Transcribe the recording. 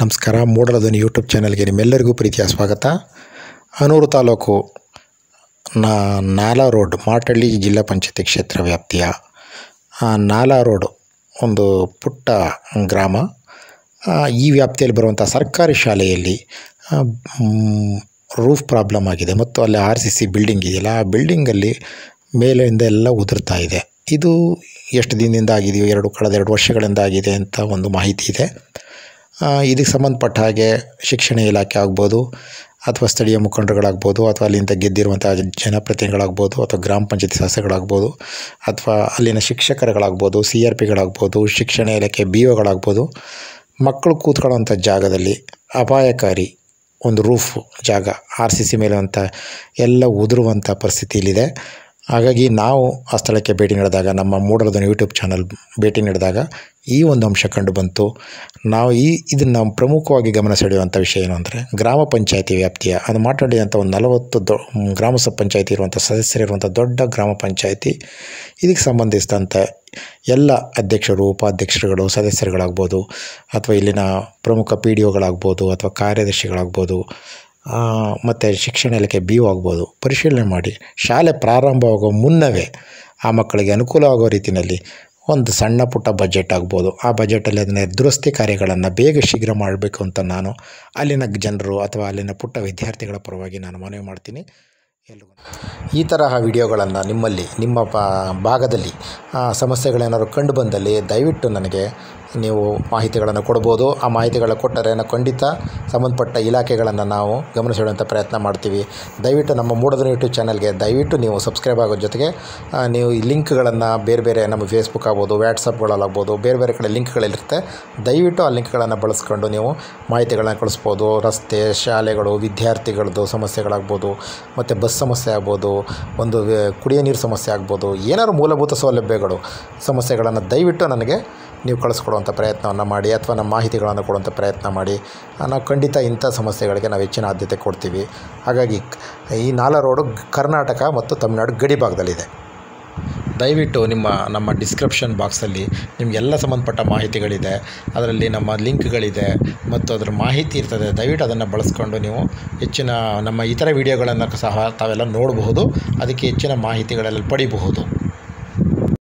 ನಮಸ್ಕಾರ. ಮೂಡಲಧ್ವನಿ ಯೂಟ್ಯೂಬ್ ಚಾನಲ್ಗೆ ನಿಮ್ಮೆಲ್ಲರಿಗೂ ಪ್ರೀತಿಯ ಸ್ವಾಗತ. ಹನೂರು ತಾಲೂಕು ನಾಲಾ ರೋಡ್, ಮಾಟಳ್ಳಿ ಜಿಲ್ಲಾ ಪಂಚಾಯತಿ ಕ್ಷೇತ್ರ ವ್ಯಾಪ್ತಿಯ ನಾಲಾ ರೋಡ್ ಒಂದು ಪುಟ್ಟ ಗ್ರಾಮ. ಈ ವ್ಯಾಪ್ತಿಯಲ್ಲಿ ಬರುವಂಥ ಸರ್ಕಾರಿ ಶಾಲೆಯಲ್ಲಿ ರೂಫ್ ಪ್ರಾಬ್ಲಮ್ ಆಗಿದೆ ಮತ್ತು ಅಲ್ಲಿ RCC ಬಿಲ್ಡಿಂಗ್ ಇದೆಯಲ್ಲ, ಆ ಬಿಲ್ಡಿಂಗಲ್ಲಿ ಮೇಲಿಂದ ಎಲ್ಲ ಉದುರ್ತಾ ಇದೆ. ಇದು ಎಷ್ಟು ದಿನದಿಂದ ಆಗಿದೆಯೋ, ಕಳೆದ 2 ವರ್ಷಗಳಿಂದ ಆಗಿದೆ ಅಂತ ಒಂದು ಮಾಹಿತಿ ಇದೆ. ಇದಕ್ಕೆ ಸಂಬಂಧಪಟ್ಟ ಹಾಗೆ ಶಿಕ್ಷಣ ಇಲಾಖೆ ಆಗ್ಬೋದು, ಅಥವಾ ಸ್ಥಳೀಯ ಮುಖಂಡರುಗಳಾಗ್ಬೋದು, ಅಥವಾ ಅಲ್ಲಿಂದ ಗೆದ್ದಿರುವಂಥ ಜನಪ್ರತಿನಿಧಿಗಳಾಗ್ಬೋದು, ಅಥವಾ ಗ್ರಾಮ ಪಂಚಾಯತಿ ಸದಸ್ಯರುಗಳಾಗ್ಬೋದು, ಅಥವಾ ಅಲ್ಲಿನ ಶಿಕ್ಷಕರುಗಳಾಗ್ಬೋದು, CRPಗಳಾಗ್ಬೋದು, ಶಿಕ್ಷಣ ಇಲಾಖೆ BOಗಳಾಗ್ಬೋದು, ಮಕ್ಕಳು ಕೂತ್ಕೊಳ್ಳೋವಂಥ ಜಾಗದಲ್ಲಿ ಅಪಾಯಕಾರಿ ಒಂದು ರೂಫ್ ಜಾಗ RCC ಮೇಲೆ ಅಂತ ಎಲ್ಲ ಉದುರುವಂಥ ಪರಿಸ್ಥಿತಿಯಲ್ಲಿದೆ. ಹಾಗಾಗಿ ನಾವು ಆ ಸ್ಥಳಕ್ಕೆ ಭೇಟಿ ನೀಡಿದಾಗ, ನಮ್ಮ ಮೂಡಲಧ್ವನಿ ಯೂಟ್ಯೂಬ್ ಚಾನಲ್ ಭೇಟಿ ನೀಡಿದಾಗ ಈ ಒಂದು ಅಂಶ ಕಂಡು ಬಂತು. ನಾವು ಇದನ್ನು ಪ್ರಮುಖವಾಗಿ ಗಮನ ಸೆಳೆಯುವಂಥ ವಿಷಯ ಏನು ಅಂದರೆ, ಗ್ರಾಮ ಪಂಚಾಯತಿ ವ್ಯಾಪ್ತಿಯ ಅದು ಮಾತಾಡಿದಂಥ ಒಂದು 40 ಗ್ರಾಮ ಪಂಚಾಯತಿ ಇರುವಂಥ ಸದಸ್ಯರಿರುವಂಥ ದೊಡ್ಡ ಗ್ರಾಮ ಪಂಚಾಯತಿ. ಇದಕ್ಕೆ ಸಂಬಂಧಿಸಿದಂಥ ಎಲ್ಲ ಅಧ್ಯಕ್ಷರು, ಉಪಾಧ್ಯಕ್ಷರುಗಳು, ಸದಸ್ಯರುಗಳಾಗ್ಬೋದು, ಅಥವಾ ಇಲ್ಲಿನ ಪ್ರಮುಖ PDOಗಳಾಗ್ಬೋದು, ಅಥವಾ ಕಾರ್ಯದರ್ಶಿಗಳಾಗ್ಬೋದು, ಮತ್ತು ಶಿಕ್ಷಣ ಇಲಾಖೆ BO ಆಗ್ಬೋದು, ಪರಿಶೀಲನೆ ಮಾಡಿ ಶಾಲೆ ಪ್ರಾರಂಭವಾಗೋ ಮುನ್ನವೇ ಆ ಮಕ್ಕಳಿಗೆ ಅನುಕೂಲ ಆಗೋ ರೀತಿಯಲ್ಲಿ ಒಂದು ಸಣ್ಣ ಪುಟ್ಟ ಬಜೆಟ್ ಆಗ್ಬೋದು, ಆ ಬಜೆಟಲ್ಲಿ ಅದನ್ನ ದುರಸ್ತಿ ಕಾರ್ಯಗಳನ್ನು ಬೇಗ ಶೀಘ್ರ ಮಾಡಬೇಕು ಅಂತ ನಾನು ಅಲ್ಲಿನ ಜನರು ಅಥವಾ ಅಲ್ಲಿನ ಪುಟ್ಟ ವಿದ್ಯಾರ್ಥಿಗಳ ಪರವಾಗಿ ನಾನು ಮನವಿ ಮಾಡ್ತೀನಿ. ಈ ತರಹ ವಿಡಿಯೋಗಳನ್ನು ನಿಮ್ಮ ಭಾಗದಲ್ಲಿ ಸಮಸ್ಯೆಗಳೇನಾದ್ರು ಕಂಡು ಬಂದಲ್ಲಿ ದಯವಿಟ್ಟು ನನಗೆ ನೀವು ಮಾಹಿತಿಗಳನ್ನು ಕೊಡ್ಬೋದು. ಆ ಮಾಹಿತಿಗಳನ್ನು ಕೊಟ್ಟರೆ ನಾವು ಖಂಡಿತ ಸಂಬಂಧಪಟ್ಟ ಇಲಾಖೆಗಳನ್ನು ನಾವು ಗಮನ ಸೆಳೆಯುವಂಥ ಪ್ರಯತ್ನ ಮಾಡ್ತೀವಿ. ದಯವಿಟ್ಟು ನಮ್ಮ ಮೂಡಲಧ್ವನಿ ಯೂಟ್ಯೂಬ್ ಚಾನಲ್ಗೆ ದಯವಿಟ್ಟು ನೀವು ಸಬ್ಸ್ಕ್ರೈಬ್ ಆಗೋ ಜೊತೆಗೆ ನೀವು ಈ ಲಿಂಕ್ಗಳನ್ನು ಬೇರೆ ನಮ್ಮ ಫೇಸ್ಬುಕ್ ಆಗ್ಬೋದು, ವಾಟ್ಸಪ್ಗಳಲ್ಲಾಗ್ಬೋದು, ಬೇರೆ ಕಡೆ ಲಿಂಕ್ಗಳಿರುತ್ತೆ. ದಯವಿಟ್ಟು ಆ ಲಿಂಕ್ಗಳನ್ನು ಬಳಸ್ಕೊಂಡು ನೀವು ಮಾಹಿತಿಗಳನ್ನ ಕಳಿಸ್ಬೋದು. ರಸ್ತೆ, ಶಾಲೆಗಳು, ವಿದ್ಯಾರ್ಥಿಗಳದ್ದು ಸಮಸ್ಯೆಗಳಾಗ್ಬೋದು, ಮತ್ತು ಬಸ್ ಸಮಸ್ಯೆ ಆಗ್ಬೋದು, ಒಂದು ಕುಡಿಯೋ ನೀರು ಸಮಸ್ಯೆ ಆಗ್ಬೋದು, ಏನಾದ್ರು ಮೂಲಭೂತ ಸೌಲಭ್ಯಗಳು ಸಮಸ್ಯೆಗಳನ್ನು ದಯವಿಟ್ಟು ನನಗೆ ನೀವು ಕಳಿಸ್ಕೊಡುವಂಥ ಪ್ರಯತ್ನವನ್ನು ಮಾಡಿ, ಅಥವಾ ನಮ್ಮ ಮಾಹಿತಿಗಳನ್ನು ಕೊಡುವಂಥ ಪ್ರಯತ್ನ ಮಾಡಿ. ನಾವು ಖಂಡಿತ ಇಂಥ ಸಮಸ್ಯೆಗಳಿಗೆ ನಾವು ಹೆಚ್ಚಿನ ಆದ್ಯತೆ ಕೊಡ್ತೀವಿ. ಹಾಗಾಗಿ ಈ ನಾಲಾ ರೋಡು ಕರ್ನಾಟಕ ಮತ್ತು ತಮಿಳುನಾಡು ಗಡಿ ಭಾಗದಲ್ಲಿದೆ. ದಯವಿಟ್ಟು ನಮ್ಮ ಡಿಸ್ಕ್ರಿಪ್ಷನ್ ಬಾಕ್ಸಲ್ಲಿ ನಿಮಗೆಲ್ಲ ಸಂಬಂಧಪಟ್ಟ ಮಾಹಿತಿಗಳಿದೆ, ಅದರಲ್ಲಿ ನಮ್ಮ ಲಿಂಕ್ಗಳಿದೆ ಮತ್ತು ಅದರ ಮಾಹಿತಿ ಇರ್ತದೆ. ದಯವಿಟ್ಟು ಅದನ್ನು ಬಳಸ್ಕೊಂಡು ನೀವು ಹೆಚ್ಚಿನ ನಮ್ಮ ಇತರ ವಿಡಿಯೋಗಳನ್ನು ಸಹ ತಾವೆಲ್ಲ ನೋಡಬಹುದು, ಅದಕ್ಕೆ ಹೆಚ್ಚಿನ ಮಾಹಿತಿಗಳೆಲ್ಲ ಪಡಿಬಹುದು.